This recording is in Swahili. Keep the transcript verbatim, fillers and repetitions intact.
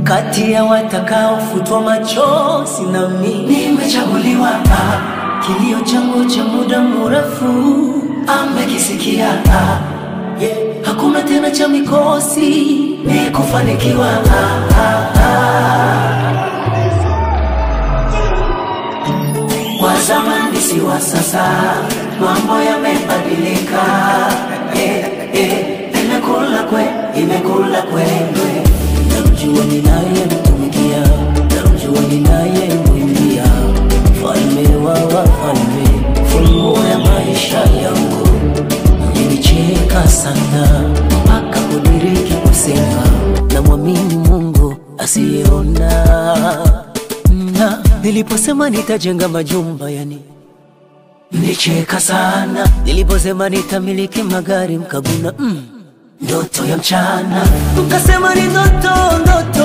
kati ya watakao futwa machozi na mimi nimechaguliwa. Kilio changu cha muda mrefu amekisikia. Yeah. Hakuna tena cha mikosi, ni kufanikiwa. Wa zamani si wa sasa, mambo yamebadilika. Eh, eh, imekula kwe, imekula kwendwe. Namjua ninaye mtumikia, namjua ninaye mwimbia, mfalme wa wafalme, funguo ya maisha yangu. Nilicheka sana mpaka kudiriki kusema namwamini Mungu asiyeona. Na niliposema nitajenga majumba, yani nilicheka sana. Niliposema nitamiliki magari, mkaguna mm, ndoto ya mchana. Mkasema ni ndoto, ndoto